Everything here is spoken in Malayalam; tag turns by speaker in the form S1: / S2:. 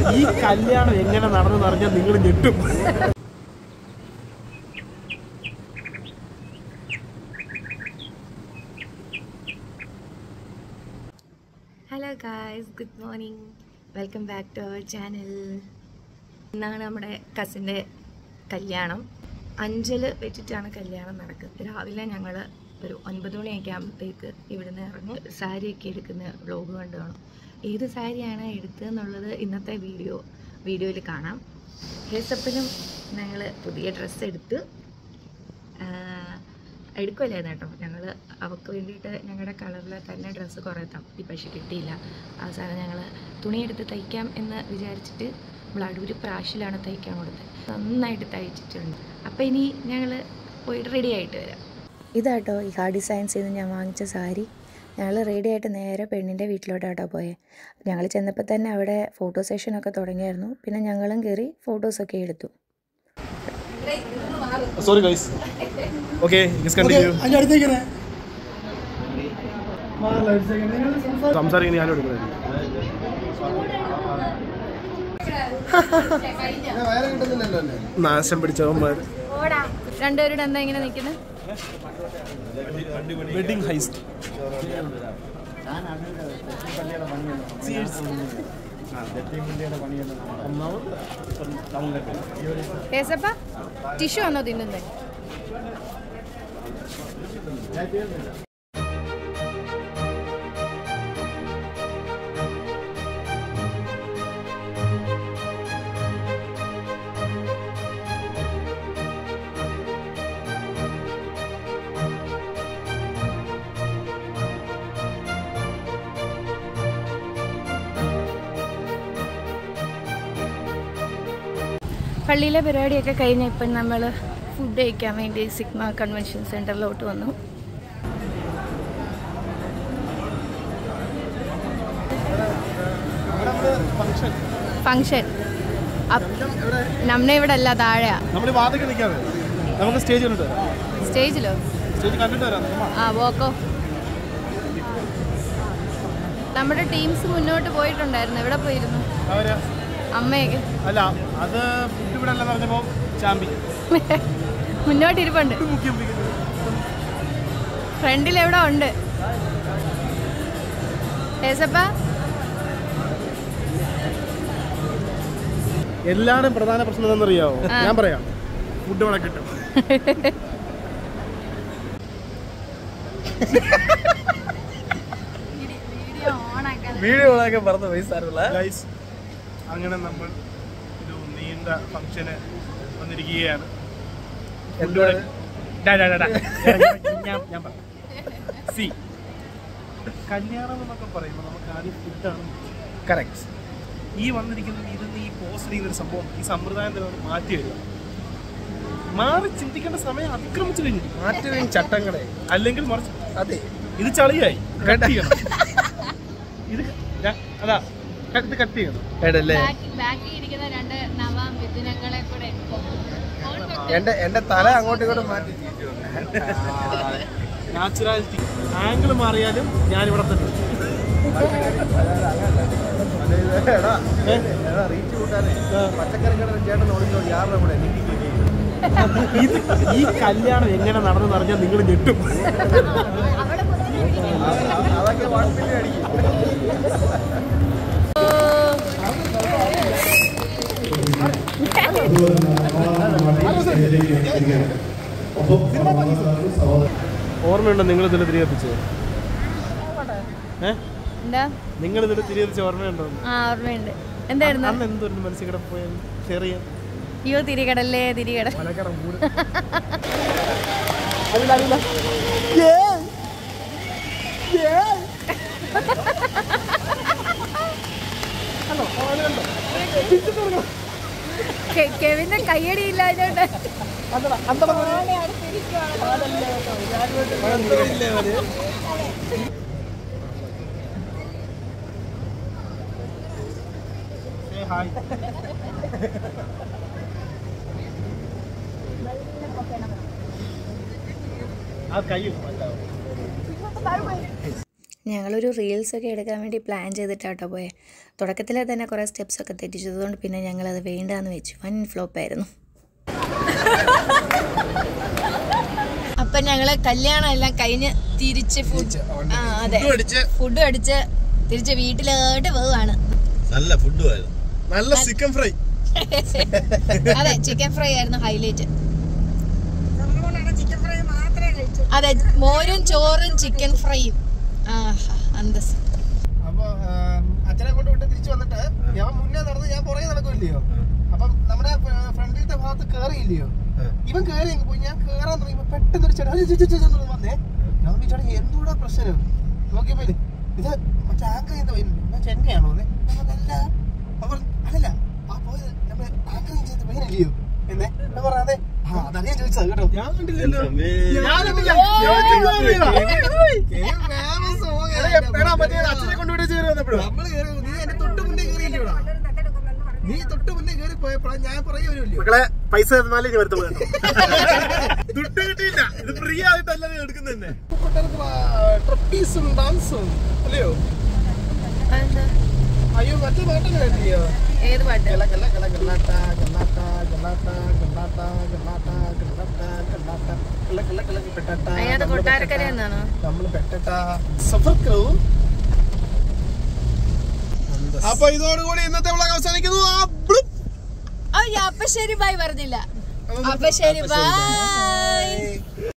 S1: ഈ കല്യാണം എങ്ങനെ നടന്നെന്ന് അറിഞ്ഞാൽ നിങ്ങൾ ഞെട്ടും.
S2: Hello guys, good morning. Welcome back to our channel. ഇന്നാണ് നമ്മുടെ കസിൻ്റെ കല്യാണം. അഞ്ചൽ വെച്ചിട്ടാണ് കല്യാണം നടക്കുന്നത്. രാവിലെ ഞങ്ങൾ ഒരു 9 മണിയൊക്കെ ആകുമ്പോഴത്തേക്ക് ഇവിടുന്ന് ഇറങ്ങും. സാരിയൊക്കെ എടുക്കുന്ന വ്ലോഗ് കണ്ടു കാണും. ഏത് സാരിയാണ് എടുത്തതെന്നുള്ളത് ഇന്നത്തെ വീഡിയോയിൽ കാണാം. ഹേസപ്പനും ഞങ്ങൾ പുതിയ ഡ്രസ്സ് എടുക്കുമല്ലായിരുന്നു കേട്ടോ. ഞങ്ങൾ അവൾക്ക് വേണ്ടിയിട്ട് ഞങ്ങളുടെ കളറിൽ തന്നെ ഡ്രസ്സ് കുറേ തപ്പി, പക്ഷെ കിട്ടിയില്ല. അവസാനം ഞങ്ങൾ തുണിയെടുത്ത് തയ്ക്കാം എന്ന് വിചാരിച്ചിട്ട് നമ്മൾ അടൂർ പ്രാശിലാണ് തയ്ക്കാൻ കൊടുത്തത്. നന്നായിട്ട് തയ്ച്ചിട്ടുണ്ട്. അപ്പോൾ ഇനി ഞങ്ങൾ പോയിട്ട് റെഡി ആയിട്ട് വരാം. ഇതാട്ടോ ഈ ഹാർഡ് ഡിസൈൻസിൽ നിന്ന് ഞാൻ വാങ്ങിച്ച സാരി. ഞങ്ങൾ റെഡി ആയിട്ട് നേരെ പെണ്ണിൻ്റെ വീട്ടിലോട്ടാട്ടോ പോയത്. ഞങ്ങൾ ചെന്നപ്പോൾ തന്നെ അവിടെ ഫോട്ടോ സെഷനൊക്കെ തുടങ്ങിയായിരുന്നു. പിന്നെ ഞങ്ങളും കയറി ഫോട്ടോസൊക്കെ എടുത്തു.
S1: Sorry guys. Okay, let's continue. സംസാരിക്കുന്ന ഞാനും എടുക്കുന്നത്. നാശം പിടിച്ചവന്മാർ
S2: രണ്ടുപേരുടെ എന്താ ഇങ്ങനെ നിൽക്കുന്നത്?
S1: Wedding heist.
S2: ടിഷ്യൂ ആണോ തിന്നുന്നത്? പള്ളിയിലെ പരിപാടിയൊക്കെ കഴിഞ്ഞ് ഇപ്പം നമ്മൾ ഫുഡ് കഴിക്കാൻ വേണ്ടി സിഗ്മ കൺവെൻഷൻ സെൻറ്ററിലോട്ട് വന്നു. ഫംഗ്ഷൻ നമ്മെ ഇവിടെ അല്ല, താഴെയാ. സ്റ്റേജിലോ? ആ, വോക്കോ. നമ്മുടെ ടീംസ് മുന്നോട്ട് പോയിട്ടുണ്ടായിരുന്നു. എവിടെ പോയിരുന്നു? അമ്മയൊക്കെ
S1: അല്ല, അത് ഫുഡ് ഇവിടെ അല്ലെന്ന് പറഞ്ഞപ്പോ ചാമ്പി
S2: മുന്നോട്ടിരിപ്പുണ്ട്. ഫ്രണ്ടിൽ എവിടെ ഉണ്ട്?
S1: എല്ലാരും പ്രധാന പ്രശ്നം എന്താണെന്നറിയാവോ? ഞാൻ പറയാം, ഫുഡ് ഇവിടെ കിട്ടും.
S3: വീഡിയോ ഓണാക്കാൻ പറഞ്ഞ പൈസ.
S1: അങ്ങനെ നമ്മൾ ഒരു നീണ്ട ഫംഗ്ഷന് വന്നിരിക്കുകയാണ്. കല്യാണം എന്നൊക്കെ പറയുമ്പോൾ നമുക്ക് ആദ്യം ഫുഡാണ് കറക്റ്റ്. ഈ വന്നിരിക്കുന്നത് ഇതിന്ന് ഈ പോസ്റ്റ് ചെയ്യുന്നൊരു സംഭവം, ഈ സമ്പ്രദായം തന്നെ മാറ്റി വരിക. മാറി ചിന്തിക്കേണ്ട സമയം അതിക്രമിച്ചു കഴിഞ്ഞു. മാറ്റി കഴിഞ്ഞ ചട്ടങ്ങളെ അല്ലെങ്കിൽ മറിച്ച് അതെ, ഇത് ചളിയായി. കട്ട് ചെയ്യണം. ഇത് അതാ ഇത് കട്ട് ചെയ്യണം.
S3: എന്റെ തല അങ്ങോട്ടും ഇങ്ങോട്ടും മാറ്റി.
S1: നാച്ചുറാലിറ്റി ആംഗിൾ മാറിയാലും ഞാനിവിടെ തന്നെ.
S3: റീച്ച് കൂട്ടാനേ പച്ചക്കറി കട ചേട്ടൻ ഓടിച്ചോ. യാരുടെ കൂടെ
S1: ഇത് ഈ കല്യാണം എങ്ങനെ നടന്നെന്ന് അറിഞ്ഞാൽ നിങ്ങൾ ഞെട്ടും.
S3: അതൊക്കെ വാട്സിപ്പിൽ അടിക്കും.
S1: ഓർമ്മയുണ്ടോ നിങ്ങൾ ഇതിൽ തിരികെപ്പിച്ചത്? നിങ്ങൾ ഇതിൽ തിരികെപ്പിച്ച ഓർമ്മയുണ്ടോ?
S2: ഓർമ്മയുണ്ട്. എന്തായിരുന്നു
S1: അന്ന് എന്തൊരു മനസ്സിൽ കൂടെ പോയാൽ ഷെയർ ചെയ്യാം.
S2: അയ്യോ, തിരികടല്ലേ തിരികട. കെവിന്റെ കയ്യടിയില്ല. ഞങ്ങളൊരു റീൽസൊക്കെ എടുക്കാൻ വേണ്ടി പ്ലാൻ ചെയ്തിട്ടാട്ടോ പോയെ. തുടക്കത്തിലെ തന്നെ കുറേ സ്റ്റെപ്സൊക്കെ തെറ്റിച്ചതുകൊണ്ട് പിന്നെ ഞങ്ങളത് വേണ്ടാന്ന് വെച്ചു. വൻ ഫ്ലോപ്പായിരുന്നു. അപ്പം ഞങ്ങൾ കല്യാണം എല്ലാം കഴിഞ്ഞ് തിരിച്ച് ഫുഡ് അടിച്ച് തിരിച്ച് വീട്ടിലോട്ട് പോവാണ്.
S3: നല്ല ഫുഡ് ആയിരുന്നു.
S1: നല്ല ചിക്കൻ ഫ്രൈ.
S2: അതെ, ചിക്കൻ ഫ്രൈ ആയിരുന്നു ഹൈലൈറ്റ്. അതെ, മോരും ചോറും ചിക്കൻ ഫ്രൈയും. അന്തസ്.
S3: അപ്പൊ അച്ഛനെ കൊണ്ട് വിട്ട് തിരിച്ചു വന്നിട്ട് ഞാൻ മുന്നേ നടന്ന് ഞാൻ പുറകെ നടക്കില്ലയോ. അപ്പം നമ്മുടെ ഫ്രണ്ടിലത്തെ ഭാഗത്ത് കേറിയില്ലയോ, ഇവൻ കേറി പോയി. ഞാൻ കേറാൻ തുടങ്ങിയപ്പോ പെട്ടെന്ന് ഒരു ചേട്ടാ വന്നേ. ഞാൻ ചേട്ടാ എന്തുകൂടാ പ്രശ്നം നോക്കിയപ്പോ ഇത് മറ്റേ ആങ്കർ ഞാൻ ചെന്നൈയാണോ അല്ല അതല്ല ആ പോയത് നമ്മുടെ ആങ്കറിങ് ചെയ്ത പയ്യനല്ലയോ എന്നേ ഞാൻ പറയാതെ അതറിയാൻ ചോദിച്ചത് കേട്ടോ. ഞാൻ കണ്ടില്ലല്ലോ. അച്ഛനെ കൊണ്ടുവിട്ട് ചേരി വന്നപ്പോഴും നമ്മള് കയറി. നീ എന്റെ തൊട്ട് മുന്നേ കയറിയില്ലൂടാ. നീ തൊട്ട് മുന്നേ കയറി പോയപ്പോഴാ ഞാൻ പുറകെ വരുമല്ലോ.
S1: മക്കളെ പൈസ തന്നാലേ ഇനി വരുത്തുള്ളൂ കേട്ടോ. ദുട്ട് കിട്ടിയില്ല. ഇത് ഫ്രീ ആയിട്ടല്ല എടുക്കുന്നതന്നെ. ട്രപ്പീസും ഡാൻസും അല്ലയോ? അയ്യോ മറ്റേ പാട്ടൊക്കെ കേട്ടില്ലയോ?
S2: ഏത് പാട്ട്? കൊട്ടാരക്കര എന്നാണോ
S1: നമ്മള് പെട്ട സഫർ ക്രൂവും. അപ്പൊ ഇതോടുകൂടി ഇന്നത്തെ വ്ളോഗ് അവസാനിക്കുന്നു.
S2: അപ്പൊ ശരി ബൈ പറഞ്ഞില്ല. അപ്പൊ ശരി ബൈ.